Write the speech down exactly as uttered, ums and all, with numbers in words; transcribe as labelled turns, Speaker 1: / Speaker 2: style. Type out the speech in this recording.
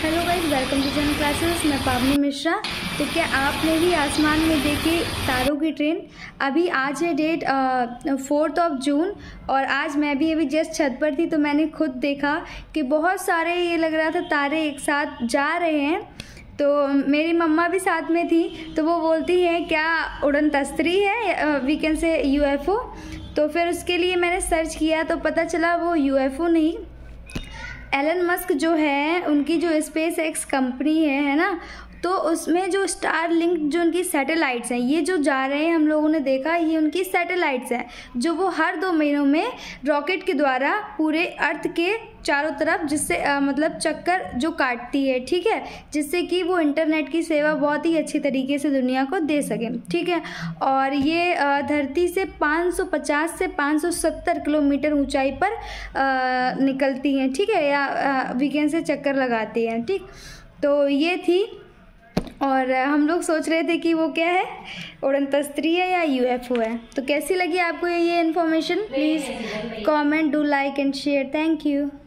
Speaker 1: Hello guys, welcome to Jan classes. मैं पावनी मिश्रा। तो क्या आपने भी आसमान में देखी तारों की ट्रेन? अभी आज है डेट फोर्थ ऑफ जून और आज मैं भी अभी जस्ट छत पर थी तो मैंने खुद देखा कि बहुत सारे, ये लग रहा था तारे एक साथ जा रहे हैं। तो मेरी मम्मा भी साथ में थी तो वो बोलती है क्या उड़न तस्तरी है, वी कैन से यूएफओ। तो फिर उसके लिए मैंने सर्च किया तो पता चला वो यूएफओ नहीं, एलन मस्क जो है उनकी जो स्पेस एक्स कंपनी है है ना, तो उसमें जो स्टार लिंक जो उनकी सैटेलाइट्स हैं, ये जो जा रहे हैं हम लोगों ने देखा, ये उनकी सैटेलाइट्स हैं जो वो हर दो महीनों में रॉकेट के द्वारा पूरे अर्थ के चारों तरफ जिससे आ, मतलब चक्कर जो काटती है, ठीक है, जिससे कि वो इंटरनेट की सेवा बहुत ही अच्छी तरीके से दुनिया को दे सके, ठीक है। और ये आ, धरती से पाँच सौ पचास से पाँच सौ सत्तर किलोमीटर ऊंचाई पर आ, निकलती हैं, ठीक है, या वीकेंड से चक्कर लगाती हैं, ठीक। तो ये थी और हम लोग सोच रहे थे कि वो क्या है, उड़न तस्तरी है या यूएफओ है। तो कैसी लगी आपको ये information? Please comment, do like and share. Thank you.